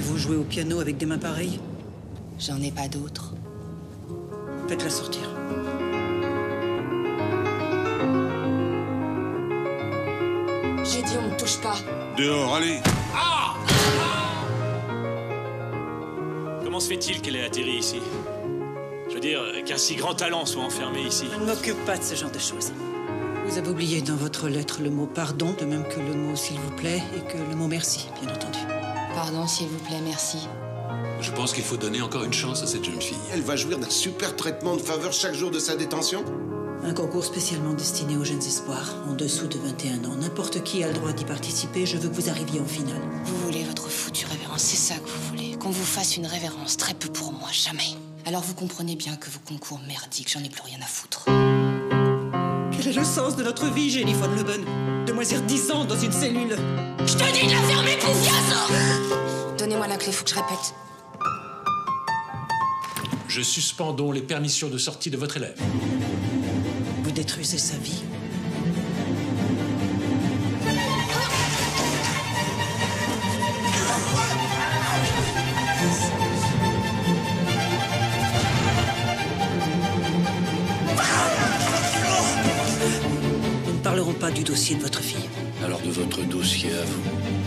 Pouvez-vous jouer au piano avec des mains pareilles? J'en ai pas d'autres. Faites-la sortir. J'ai dit on ne touche pas. Dehors, allez. Ah! Comment se fait-il qu'elle ait atterri ici? Je veux dire, qu'un si grand talent soit enfermé ici. Je ne m'occupe pas de ce genre de choses. Vous avez oublié dans votre lettre le mot pardon, de même que le mot s'il vous plaît et que le mot merci, bien entendu. Pardon, s'il vous plaît, merci. Je pense qu'il faut donner encore une chance à cette jeune fille. Elle va jouir d'un super traitement de faveur chaque jour de sa détention. Un concours spécialement destiné aux jeunes espoirs, en dessous de 21 ans. N'importe qui a le droit d'y participer, je veux que vous arriviez en finale. Vous voulez votre foutue révérence, c'est ça que vous voulez. Qu'on vous fasse une révérence, très peu pour moi, jamais. Alors vous comprenez bien que vos concours merdiques, j'en ai plus rien à foutre. Quel est le sens de notre vie, Jenny von Leben? De moisir 10 ans dans une cellule. Je te dis de la fermer, Poufiazo! Donnez-moi la clé, faut que je répète. Je suspends donc les permissions de sortie de votre élève. Vous détruisez sa vie. Nous ne parlerons pas du dossier de votre fille. Alors de votre dossier à vous.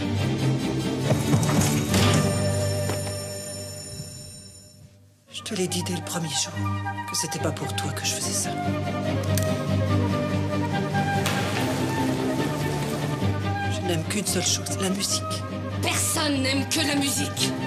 Je te l'ai dit dès le premier jour que c'était pas pour toi que je faisais ça. Je n'aime qu'une seule chose, la musique. Personne n'aime que la musique.